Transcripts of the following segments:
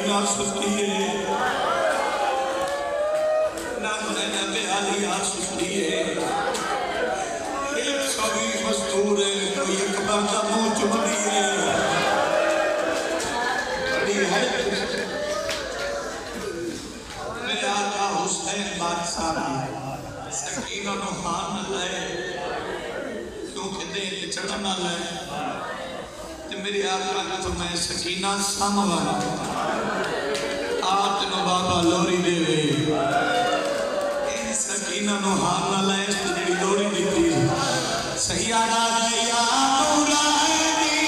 आ सुती है ना जैनब अली आ सुती है 120 मजदूर है कोई एक बंदा मुंह चुकती है मेरे आका हुसैन बादशाह सकीना नो हान ले क्योंकि देर चढ़न ले मेरे आका तो मैं सकीना सामवा आप नो बाबा लोरी देवे सकीना नो हान ले तेरी लोरी दी सही आदा या नूरानी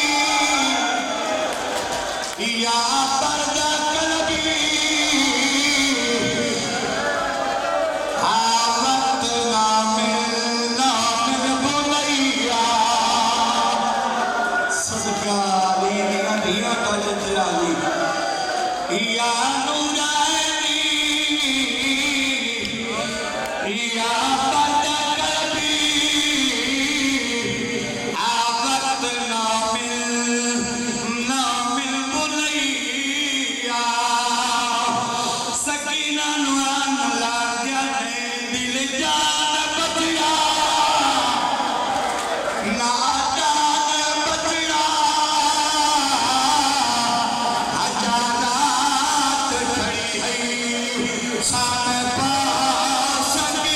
या पर्दा कलबी आवत नाम बोलैया सदकाली नदिया का जतराली या नूरानी या पर्दा कलबी आवत नाम बोलैया सकीना नुआन लाग्या दिल जान बतिया ना जान बतिया हजारात खड़ी है शान पा सकी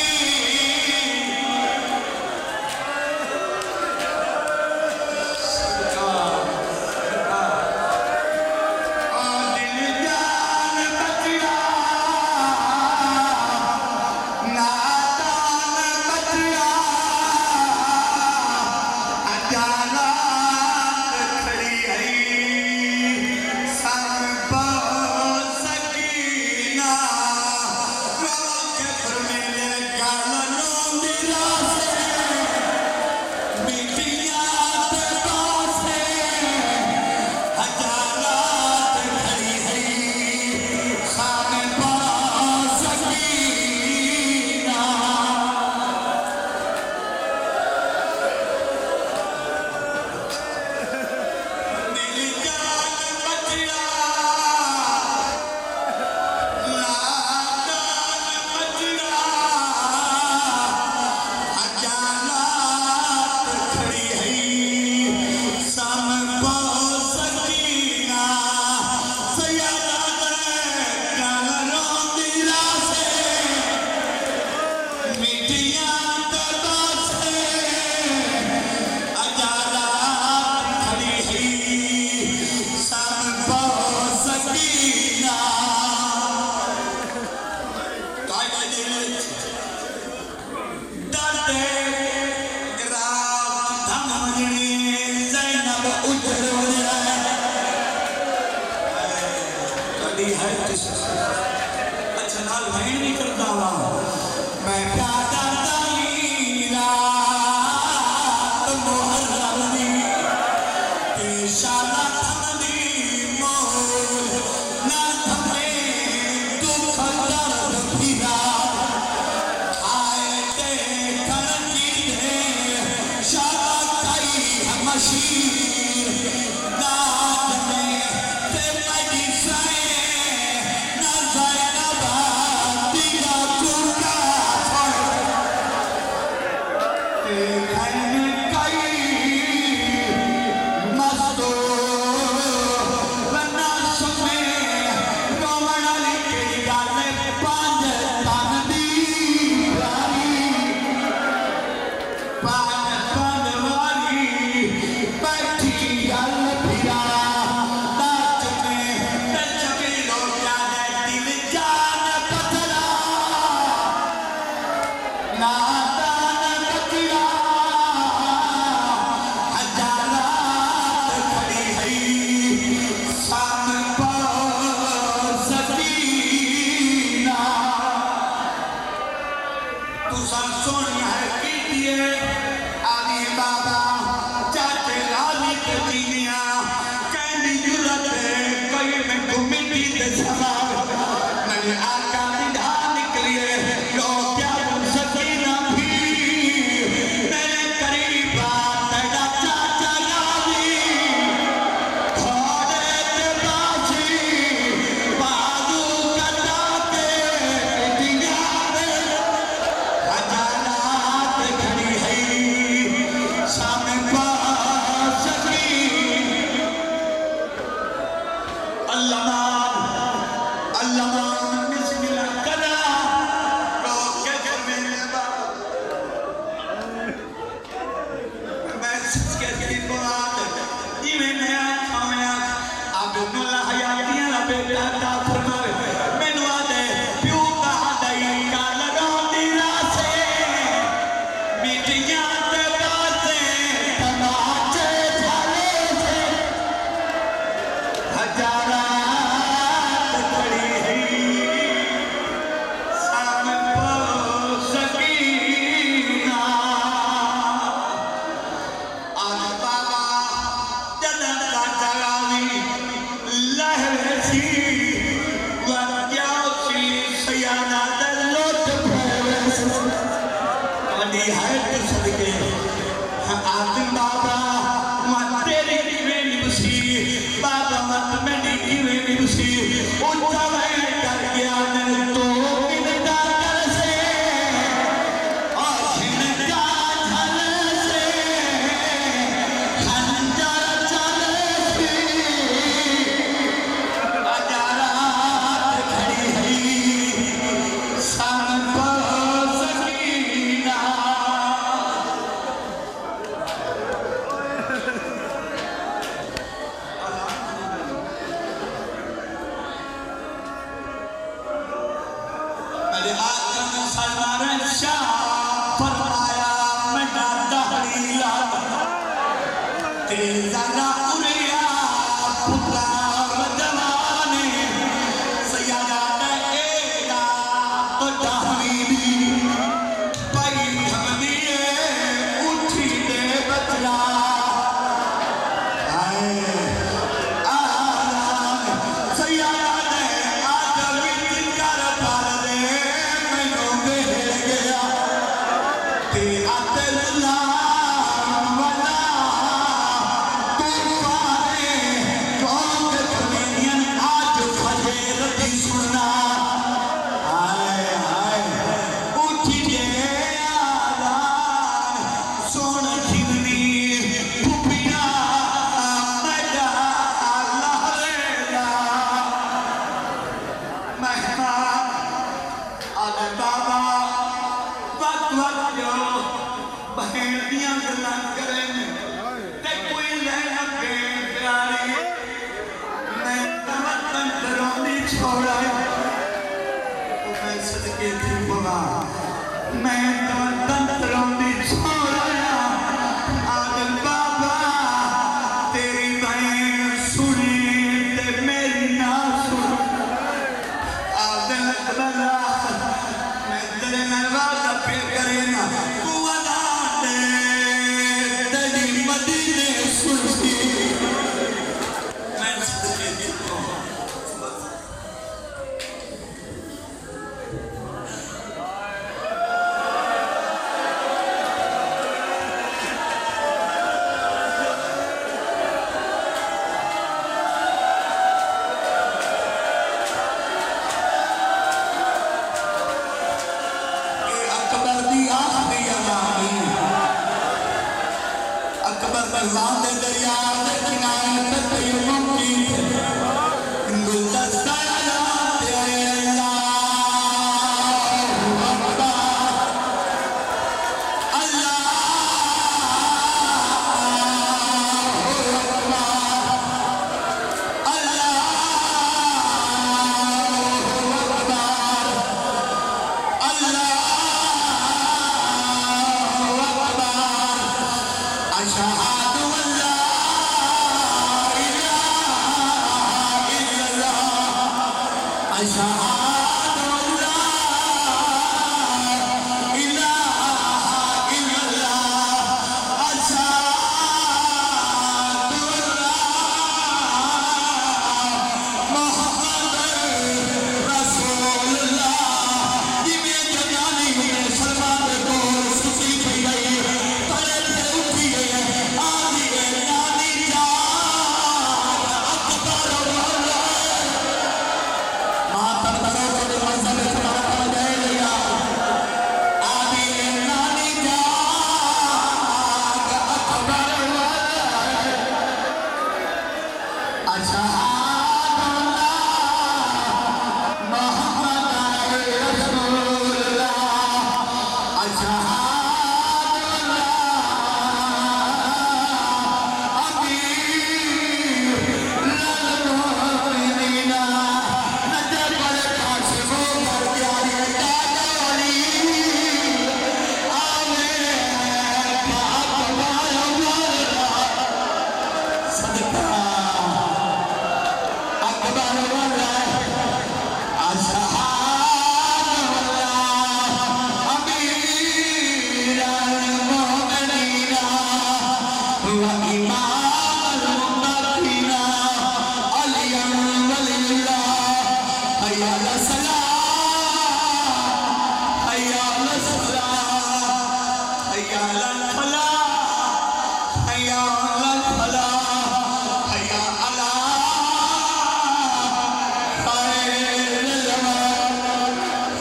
अच्छा नाल वहन नहीं करता मैं प्यादा लीला मुहर्रम दी शाला थमदी मोल ना थमे दुख दर्द फिरा आए ते करनी दे शाला कई मशीर ना थमे ते मजी साए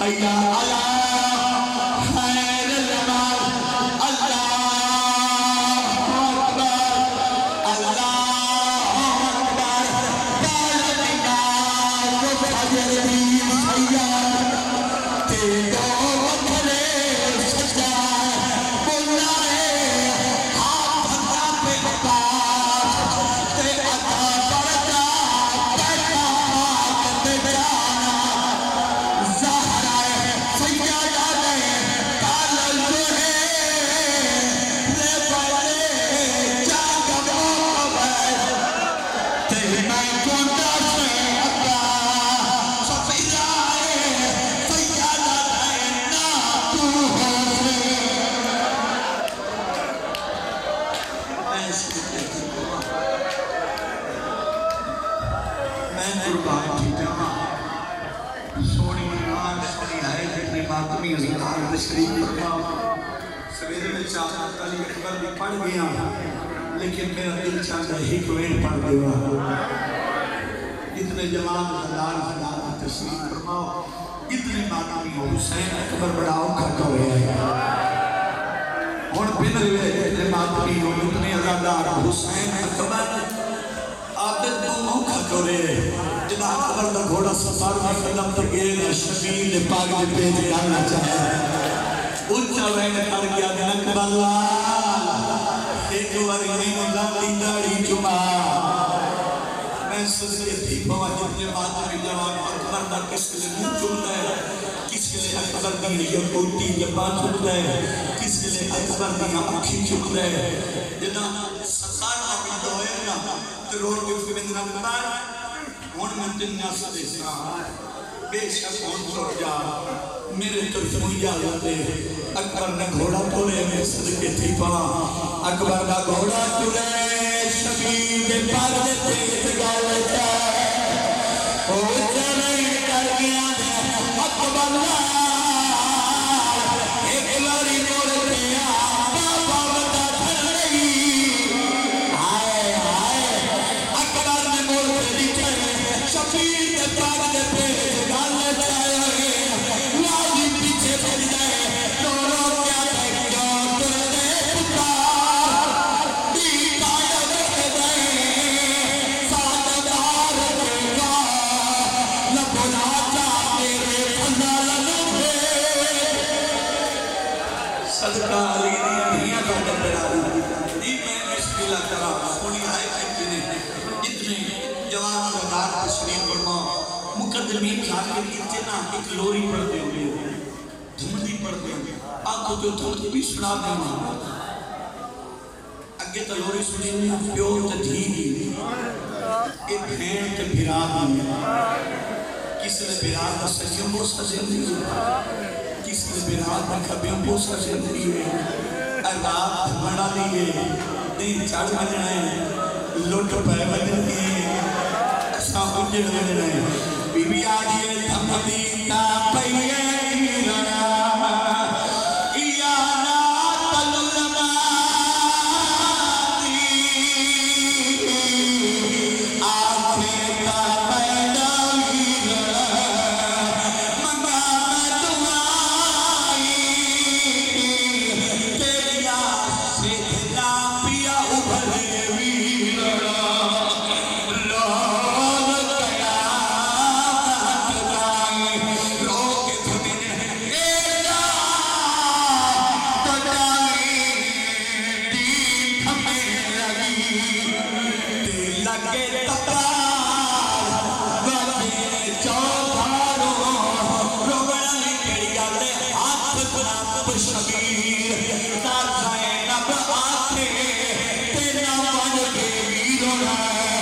हैया अला खैरुल अमाल अल्लाहु अकबर अल्लाहु अकबर बालना को फजरी हैया ते दो बखरे सजा बुलाए हाथ का पे पास ते अता परदा पैदा ते जाना ज़हरा सैयदा ने काल लोहे रे बड़े जाग मोहब्बत ते मैं कोंदा से अता सफीरा सैयदा ने ना तू हो मैं कुर्बान थी जावा सोनी ईमान सोनी है जितने मातमी अज़ीज़ान तशरीफ फरमाओ सवेरे में चार अली अकबर भी पढ़ गया लेकिन मेरा दिल चाहता है एक वेल पढ़ देवा इतने जवान हज़ार हज़ार तशरीफ फरमाओ इतने मातमी हो हुसैन अकबर बड़ा औखा कर रहा है और बिन इतने मातमी हो इतने अज़ादार हुसैन अकबर आदत को औखा करे जिना अकबर का घोड़ा सफर में कदम तक गए शबीर ने पाग में पेज डालना चाहे उच्चा वैन कर गया दिन अकबर एक बार नहीं लाली दाढ़ी चुमा मैं सजदे थी पवा जितने मातमी जवान अकबर का किसके लिए मुंह चुमता है किसके लिए अकबर की यकूती जबान चुमता है किसके लिए अकबर की आँखें चुमता है जिना सरकार का बिंदु है ना तो रोड के फिर ना अकबर हुन मैं दुनिया से देखा बेशक हुन छोड़ जा मेरे तरफ इजाजत दे अकबर ने घोड़ा तोड़े मैं सदके थी पवा अकबर का घोड़ा तुले शबीर दे पाग दे तेज गाल जा ओ चले कर गया अकबर एक लारी मोड़ पे बाबा बता ठहरी हाय हाय अकबर ने मोड़ पे दिखे शबीर दे पाग दे तेज गाल जाए लाली पीछे भज जाए दोनों क्या देखो तेरे पुकार दी कायद गए साददार देगा न बुला जा तेरे फजाल लुभे सदका अली दी अखियां का डबरा दी मैं बिस्मिल्लाह करा सोनी आए कि ने इतने जवान लगार तशरीफ फरमा मुकद्दमीन जाके इतना एक लोरी पढ़ते हुए धुमदी पढ़ते हुए आपको जो थोड़ी भी सुना देना अगे तो लोरी सुनी हुई प्यो ते धी दी ए भेड़ ते भिरा दी किसी ने भिरा का सजियों को सजदी किसी ने भिरा का खबियों को सजदी है रात बना दिए दिन चढ़ बजना है लुट पे बजनी है ऐसा उजड़ बजना है बीबी आज ये थमदी ना पईए हीरा या ना तलमाती आंखें का पैदा हीरा मंगा दुआई तेरिया से ना पिया उभरे वीरा शबीर